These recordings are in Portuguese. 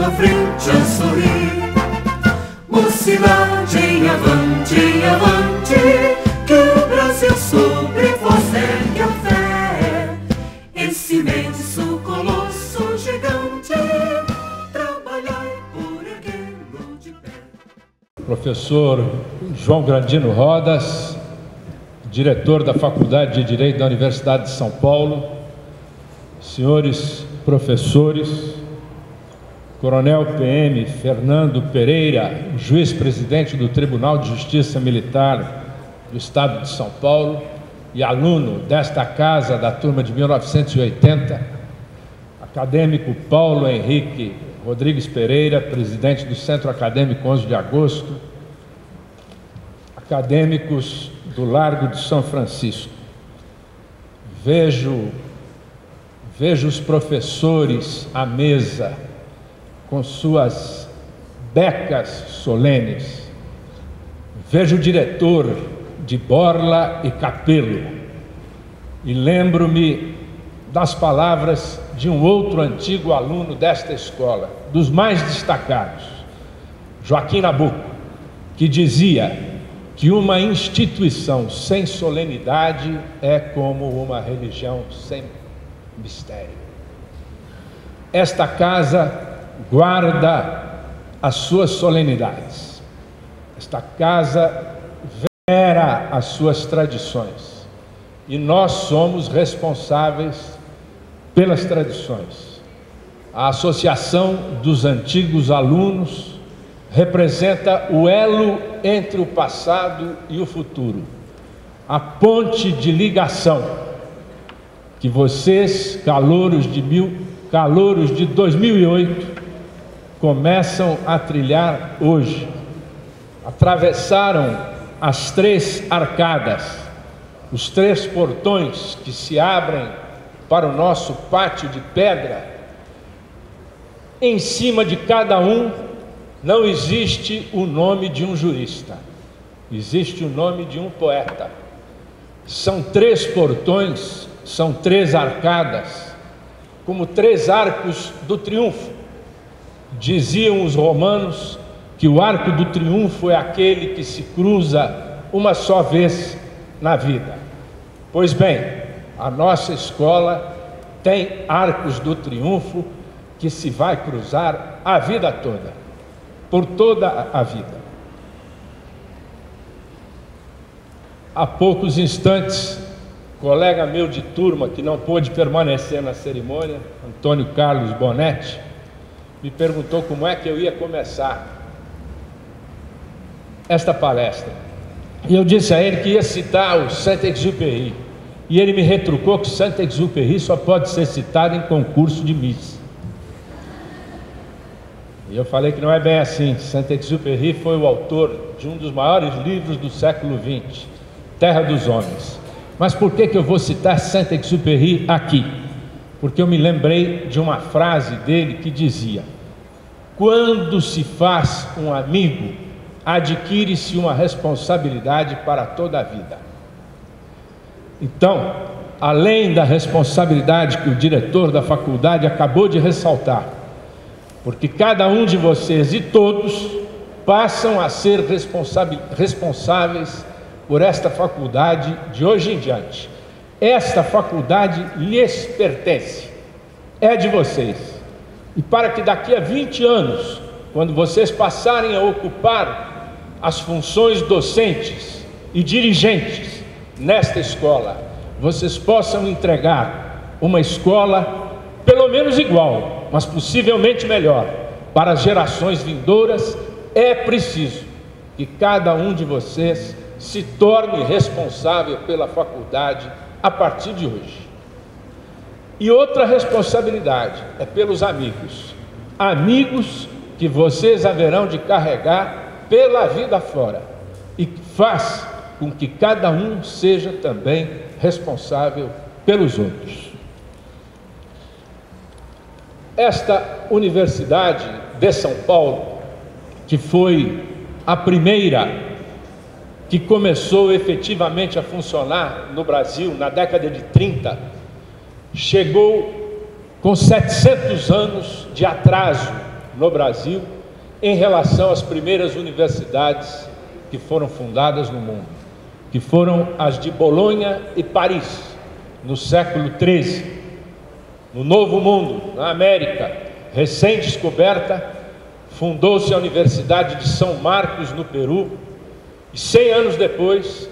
na frente a sorrir. Mocidade, em avante, que o Brasil sobre vós ergue a fé. Esse imenso colosso gigante, trabalhai por erguê-lo de pé. Professor João Grandino Rodas, diretor da Faculdade de Direito da Universidade de São Paulo, senhores professores, Coronel PM Fernando Pereira, juiz-presidente do Tribunal de Justiça Militar do Estado de São Paulo e aluno desta casa da turma de 1980, acadêmico Paulo Henrique Rodrigues Pereira, presidente do Centro Acadêmico 11 de Agosto, acadêmicos do Largo de São Francisco. Vejo os professores à mesa com suas becas solenes. Vejo o diretor de borla e capelo e lembro-me das palavras de um outro antigo aluno desta escola, dos mais destacados, Joaquim Nabuco, que dizia que uma instituição sem solenidade é como uma religião sem mistério. Esta casa guarda as suas solenidades. Esta casa venera as suas tradições. E nós somos responsáveis pelas tradições. A Associação dos Antigos Alunos representa o elo entre o passado e o futuro, a ponte de ligação que vocês, calouros de 2008, começam a trilhar hoje. Atravessaram as 3 arcadas, os 3 portões que se abrem para o nosso pátio de pedra. Em cima de cada um não existe o nome de um jurista, existe o nome de um poeta. São 3 portões, são 3 arcadas, como 3 arcos do triunfo. Diziam os romanos que o arco do triunfo é aquele que se cruza uma só vez na vida. Pois bem, a nossa escola tem arcos do triunfo que se vai cruzar a vida toda, por toda a vida. Há poucos instantes, colega meu de turma que não pôde permanecer na cerimônia, Antônio Carlos Bonetti, me perguntou como é que eu ia começar esta palestra. E eu disse a ele que ia citar o Saint-Exupéry. E ele me retrucou que Saint-Exupéry só pode ser citado em concurso de Miss. E eu falei que não é bem assim. Saint-Exupéry foi o autor de um dos maiores livros do século XX, Terra dos Homens. Mas por que eu vou citar Saint-Exupéry aqui? Porque eu me lembrei de uma frase dele que dizia: quando se faz um amigo, adquire-se uma responsabilidade para toda a vida. Então, além da responsabilidade que o diretor da faculdade acabou de ressaltar, porque cada um de vocês e todos passam a ser responsáveis por esta faculdade de hoje em diante. Esta faculdade lhes pertence, é de vocês. E para que daqui a 20 anos, quando vocês passarem a ocupar as funções docentes e dirigentes nesta escola, vocês possam entregar uma escola pelo menos igual, mas possivelmente melhor, para as gerações vindouras, é preciso que cada um de vocês se torne responsável pela faculdade a partir de hoje. E outra responsabilidade é pelos amigos. Amigos que vocês haverão de carregar pela vida fora. E faz com que cada um seja também responsável pelos outros. Esta Universidade de São Paulo, que foi a primeira que começou efetivamente a funcionar no Brasil na década de 30, chegou com 700 anos de atraso no Brasil em relação às primeiras universidades que foram fundadas no mundo, que foram as de Bolonha e Paris, no século XIII. No Novo Mundo, na América, recém-descoberta, fundou-se a Universidade de São Marcos, no Peru, e 100 anos depois,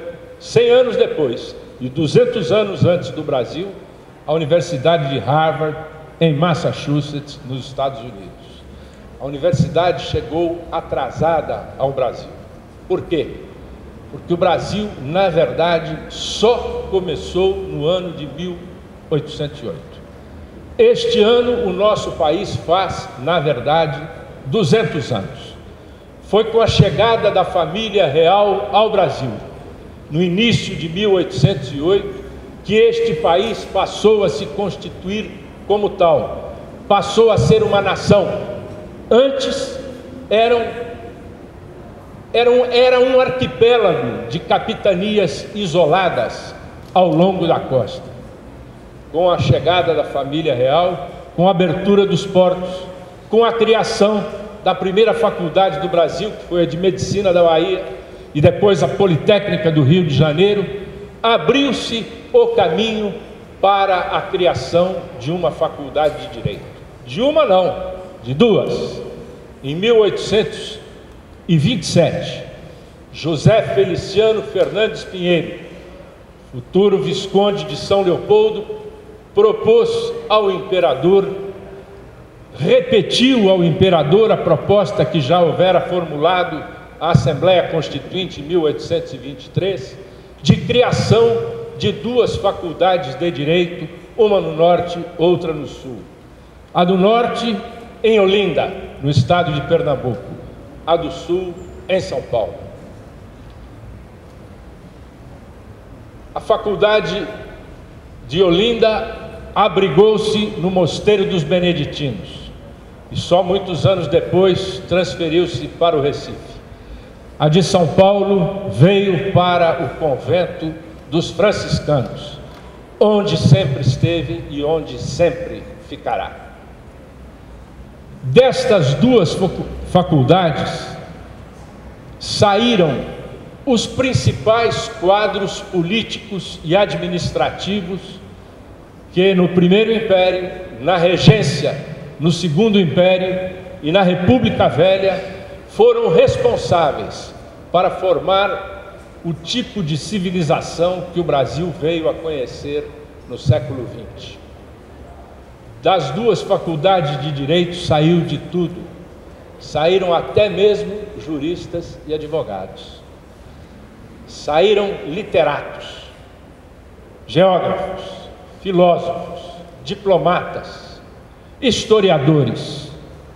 e 200 anos antes do Brasil, a Universidade de Harvard, em Massachusetts, nos Estados Unidos. A universidade chegou atrasada ao Brasil. Por quê? Porque o Brasil, na verdade, só começou no ano de 1808. Este ano, o nosso país faz, na verdade, 200 anos. Foi com a chegada da família real ao Brasil, no início de 1808, que este país passou a se constituir como tal, passou a ser uma nação. Antes era um arquipélago de capitanias isoladas ao longo da costa. Com a chegada da família real, com a abertura dos portos, com a criação da primeira faculdade do Brasil, que foi a de Medicina da Bahia, e depois a Politécnica do Rio de Janeiro, abriu-se o caminho para a criação de uma faculdade de Direito. De uma não, de duas. Em 1827, José Feliciano Fernandes Pinheiro, futuro Visconde de São Leopoldo, propôs ao imperador, repetiu ao imperador a proposta que já houvera formulado a Assembleia Constituinte em 1823, de criação de duas faculdades de Direito, uma no norte, outra no sul. A do norte, em Olinda, no estado de Pernambuco, a do sul, em São Paulo. A faculdade de Olinda abrigou-se no Mosteiro dos Beneditinos e só muitos anos depois transferiu-se para o Recife. A de São Paulo veio para o convento dos franciscanos, onde sempre esteve e onde sempre ficará. Destas duas faculdades saíram os principais quadros políticos e administrativos que no Primeiro Império, na Regência, no Segundo Império e na República Velha foram responsáveis para formar o tipo de civilização que o Brasil veio a conhecer no século XX. Das duas faculdades de Direito saiu de tudo. Saíram até mesmo juristas e advogados. Saíram literatos, geógrafos, filósofos, diplomatas, historiadores.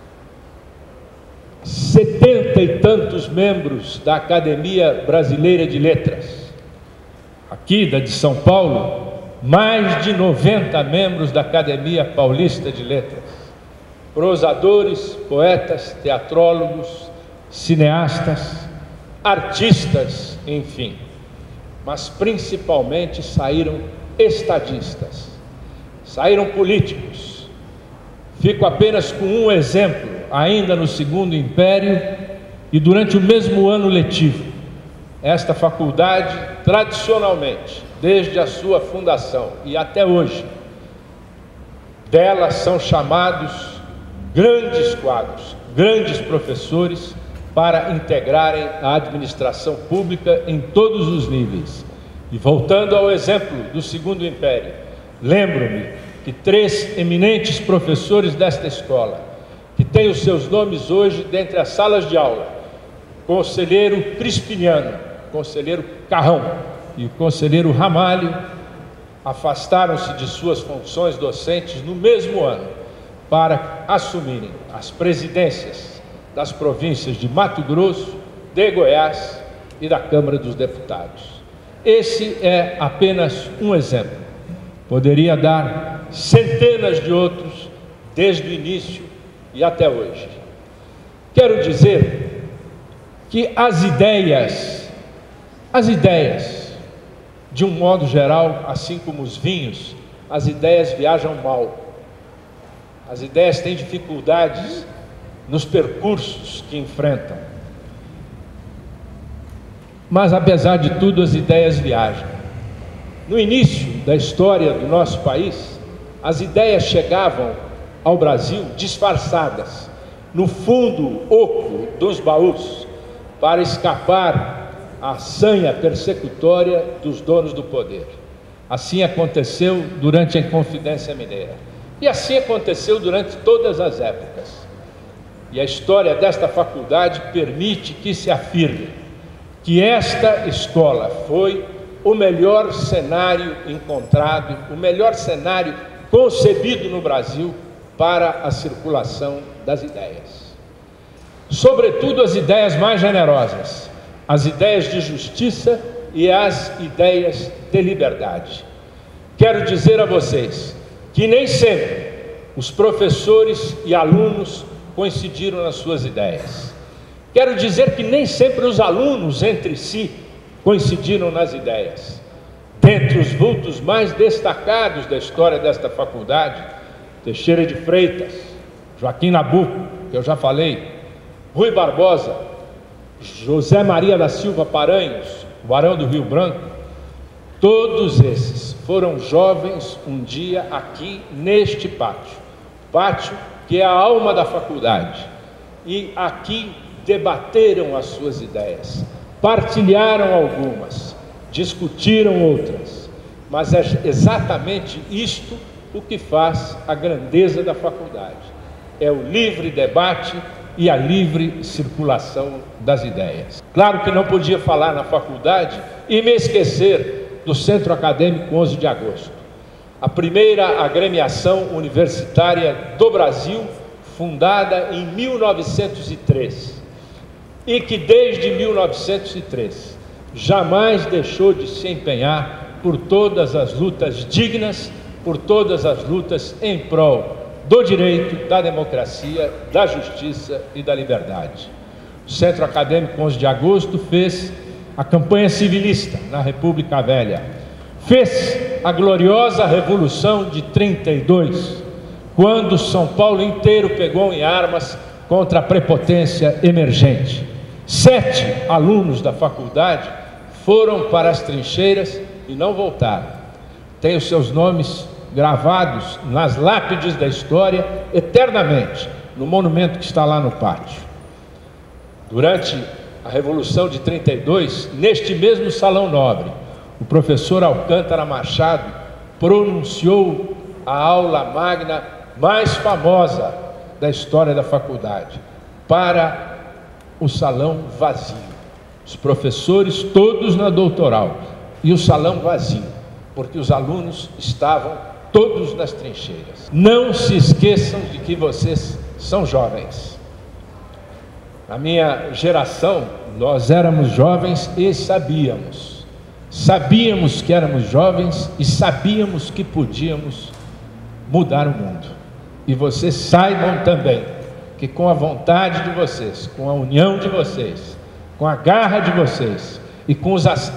70 e tantos membros da Academia Brasileira de Letras, aqui da de São Paulo, mais de 90 membros da Academia Paulista de Letras, prosadores, poetas, teatrólogos, cineastas, artistas, enfim, mas principalmente saíram estadistas, saíram políticos. Fico apenas com um exemplo, ainda no Segundo Império e durante o mesmo ano letivo. Esta faculdade, tradicionalmente, desde a sua fundação e até hoje, dela são chamados grandes quadros, grandes professores para integrarem a administração pública em todos os níveis. E voltando ao exemplo do Segundo Império, lembro-me que 3 eminentes professores desta escola, que têm os seus nomes hoje dentre as salas de aula, o conselheiro Crispiniano, o conselheiro Carrão e o conselheiro Ramalho, afastaram-se de suas funções docentes no mesmo ano para assumirem as presidências das províncias de Mato Grosso, de Goiás e da Câmara dos Deputados. Esse é apenas um exemplo. Poderia dar centenas de outros desde o início e até hoje. Quero dizer que as ideias, de um modo geral, assim como os vinhos, as ideias viajam mal. As ideias têm dificuldades nos percursos que enfrentam. Mas, apesar de tudo, as ideias viajam. No início da história do nosso país, as ideias chegavam ao Brasil disfarçadas, no fundo oco dos baús, para escapar à sanha persecutória dos donos do poder. Assim aconteceu durante a Inconfidência Mineira. E assim aconteceu durante todas as épocas. E a história desta faculdade permite que se afirme que esta escola foi o melhor cenário encontrado, o melhor cenário concebido no Brasil para a circulação das ideias. Sobretudo as ideias mais generosas, as ideias de justiça e as ideias de liberdade. Quero dizer a vocês que nem sempre os professores e alunos coincidiram nas suas ideias. Quero dizer que nem sempre os alunos entre si coincidiram nas ideias. Dentre os vultos mais destacados da história desta faculdade, Teixeira de Freitas, Joaquim Nabuco, que eu já falei, Rui Barbosa, José Maria da Silva Paranhos, Barão do Rio Branco, todos esses foram jovens um dia aqui neste pátio que é a alma da faculdade, e aqui debateram as suas ideias, partilharam algumas, discutiram outras, mas é exatamente isto o que faz a grandeza da faculdade, é o livre debate e a livre circulação das ideias. Claro que não podia falar na faculdade e me esquecer do Centro Acadêmico 11 de Agosto, a primeira agremiação universitária do Brasil, fundada em 1903, e que desde 1903 jamais deixou de se empenhar por todas as lutas dignas, por todas as lutas em prol do direito, da democracia, da justiça e da liberdade. O Centro Acadêmico 11 de Agosto fez a campanha civilista na República Velha, fez a gloriosa Revolução de 32, quando São Paulo inteiro pegou em armas contra a prepotência emergente. 7 alunos da faculdade foram para as trincheiras e não voltaram. Tem os seus nomes gravados nas lápides da história eternamente, no monumento que está lá no pátio. Durante a Revolução de 32, neste mesmo Salão Nobre, o professor Alcântara Machado pronunciou a aula magna mais famosa da história da faculdade, para o salão vazio. Os professores todos na doutoral e o salão vazio, porque os alunos estavam todos nas trincheiras. Não se esqueçam de que vocês são jovens. Na minha geração, nós éramos jovens e sabíamos que éramos jovens e sabíamos que podíamos mudar o mundo. E vocês saibam também que com a vontade de vocês, com a união de vocês, com a garra de vocês e com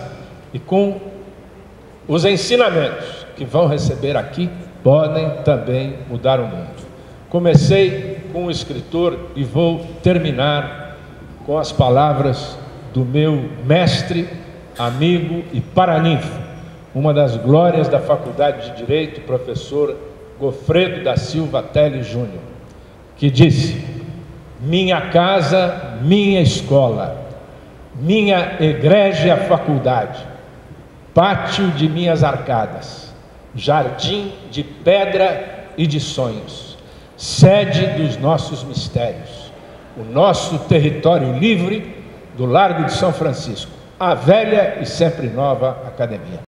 os ensinamentos que vão receber aqui, podem também mudar o mundo. Comecei com o escritor e vou terminar com as palavras do meu mestre, amigo e paraninfo, uma das glórias da Faculdade de Direito, professor Gofredo da Silva Teles Júnior, que disse: minha casa, minha escola, minha egrégea faculdade, pátio de minhas arcadas, jardim de pedra e de sonhos, sede dos nossos mistérios, o nosso território livre do Largo de São Francisco, a velha e sempre nova academia.